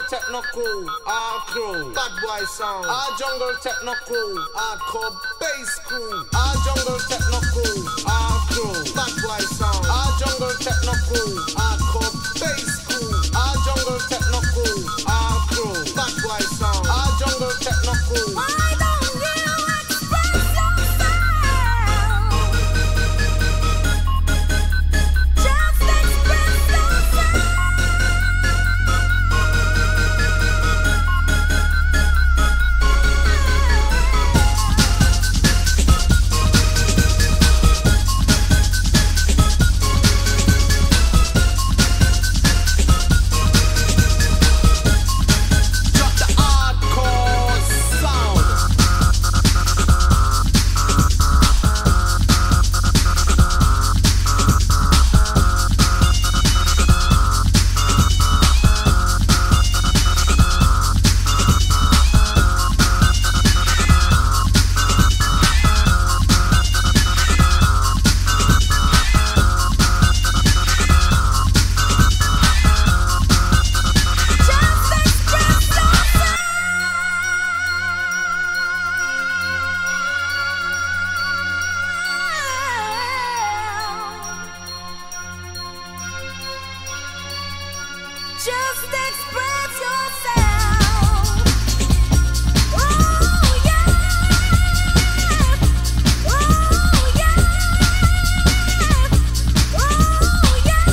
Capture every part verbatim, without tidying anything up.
techno crew, all crew, bad boy sound. All jungle techno crew, hardcore bass crew. All jungle techno crew, all crew, bad boy sound. All jungle techno crew, hardcore bass crew. All jungle techno crew, all crew, bad boy sound. All jungle techno crew. Why don't you express yourself? Just express yourself. Just express yourself. Oh yeah. Oh yeah. Oh yeah.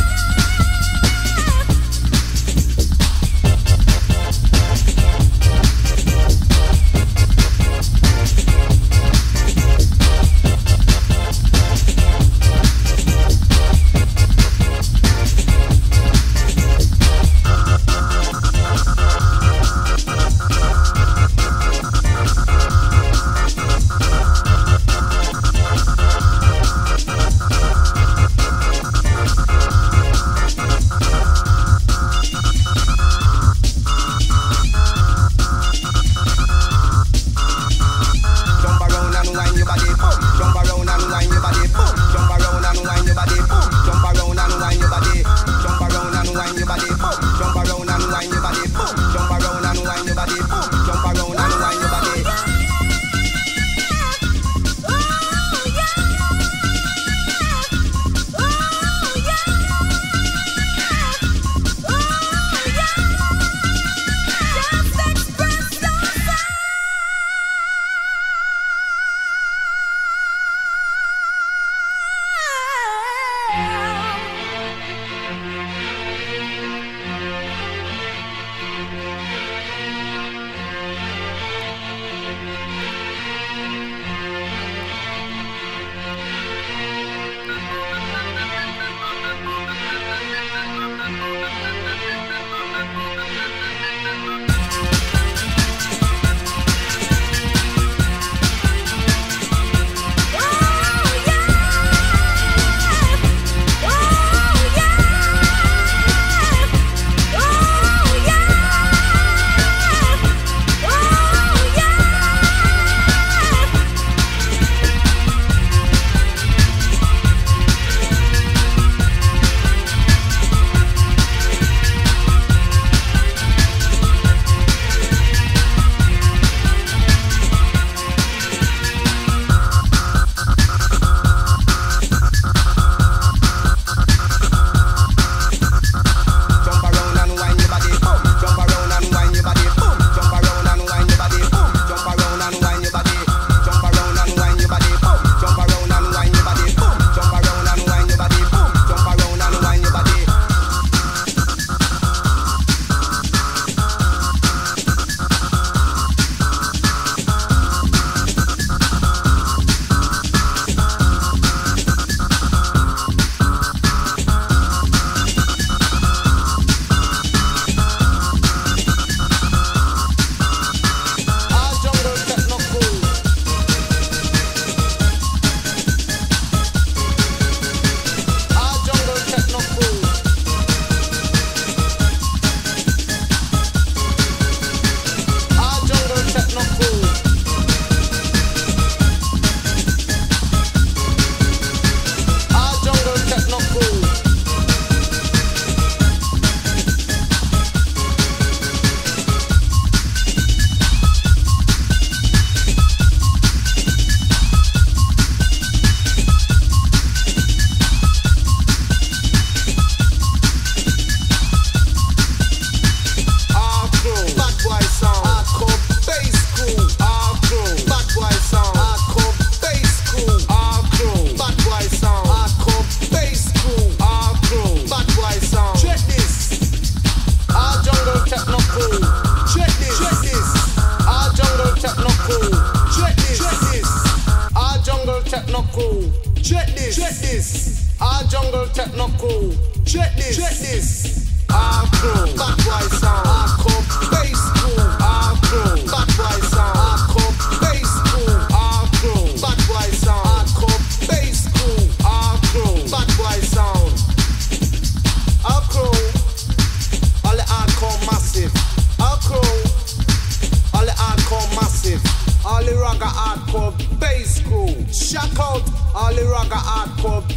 crew. Check this, check this. Our jungle techno crew. Check this, check this. Our crew, bad boy sound. Hardcore bass crew. Our crew, bad boy sound. Hardcore bass crew. Our crew, bad boy sound. Hardcore bass crew. Our crew, bad boy sound. Our crew, all the hardcore massive. Our crew, all the hardcore massive. All the ragga hardcore bass crew. Shout out all the ragga hardcore